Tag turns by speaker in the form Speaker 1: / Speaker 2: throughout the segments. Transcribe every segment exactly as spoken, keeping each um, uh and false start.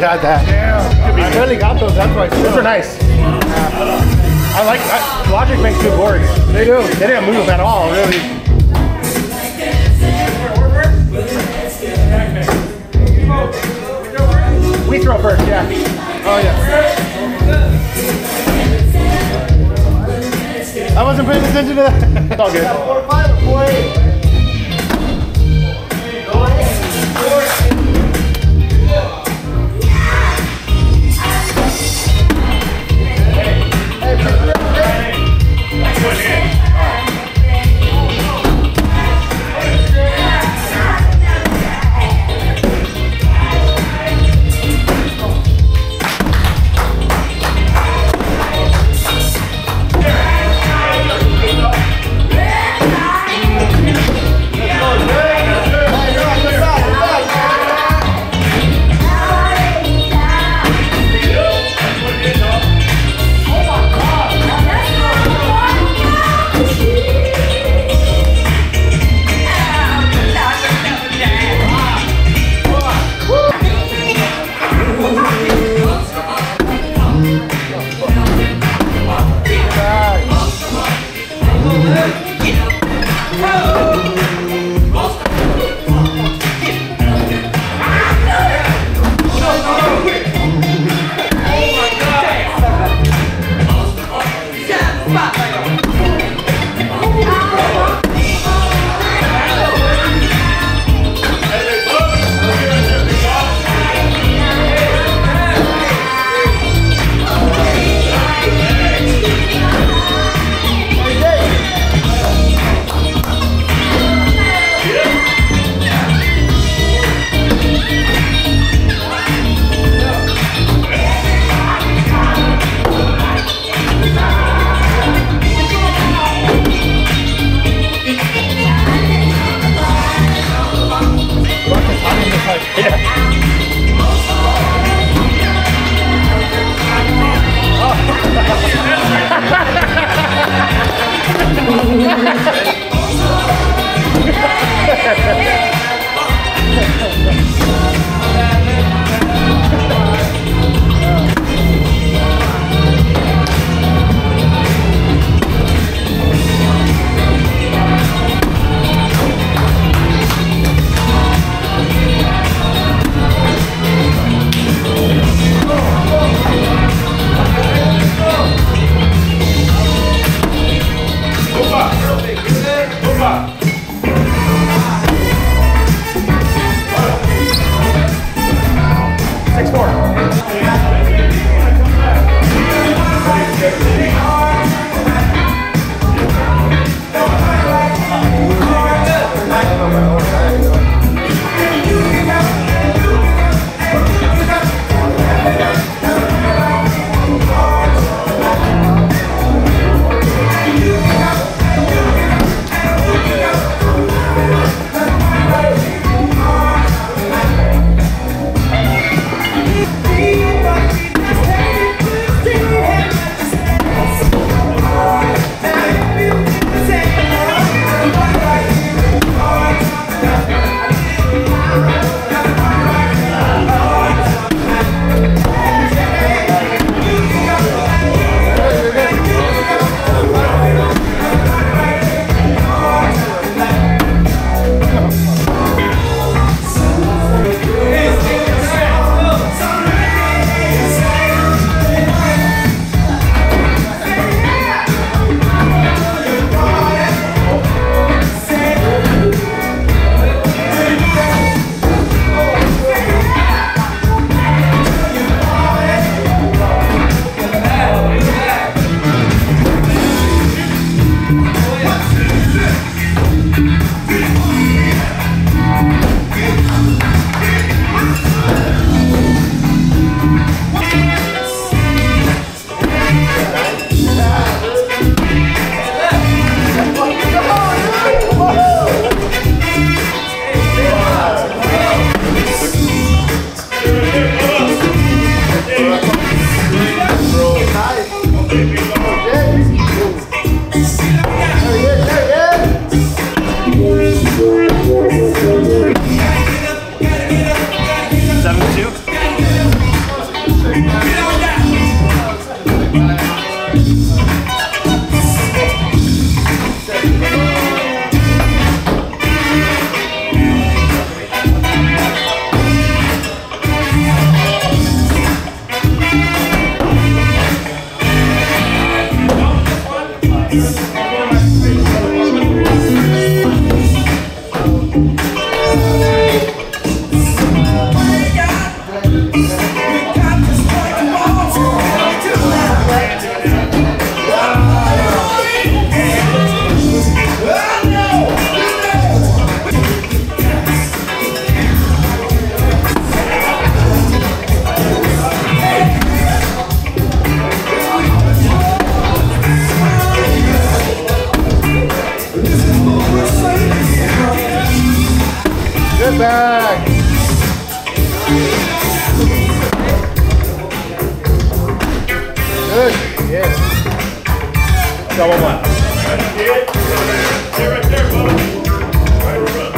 Speaker 1: had that.
Speaker 2: Yeah.
Speaker 1: I barely got those, that's why. Those are nice. I like, I, Logic makes good boards. They do. They didn't move at all, really. We throw first, yeah. Oh, yeah. I wasn't paying attention to that. It's all good. four five or four eight? it back. Good. Yeah. Double one.
Speaker 2: Stay right there, bud. Right in front.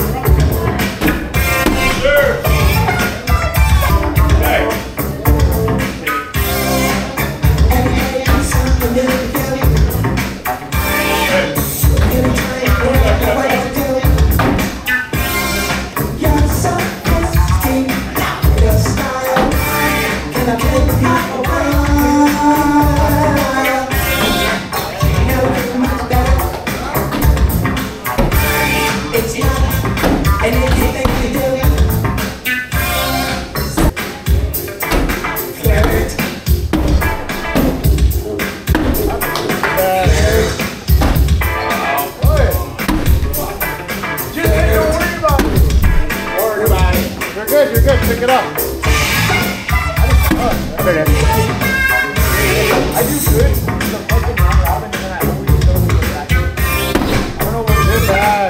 Speaker 2: Sure. Okay.
Speaker 1: Good, you're good. Pick it up. Oh, there it is.
Speaker 3: I do good. The fucking round robin, and then I always go to the back. I don't know what it is.
Speaker 1: Bad.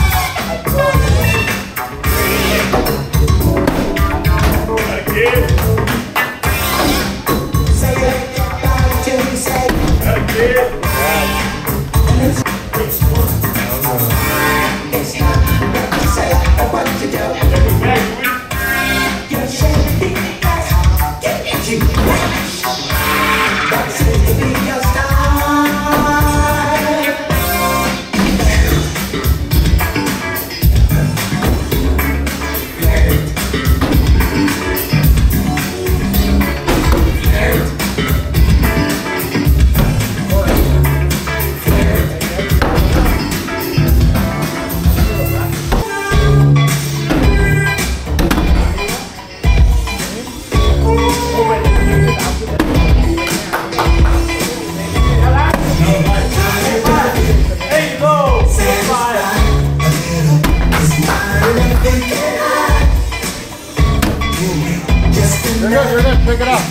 Speaker 2: Again. Again.
Speaker 1: You're good, you're good. Pick it up.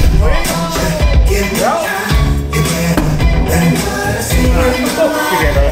Speaker 1: Hey.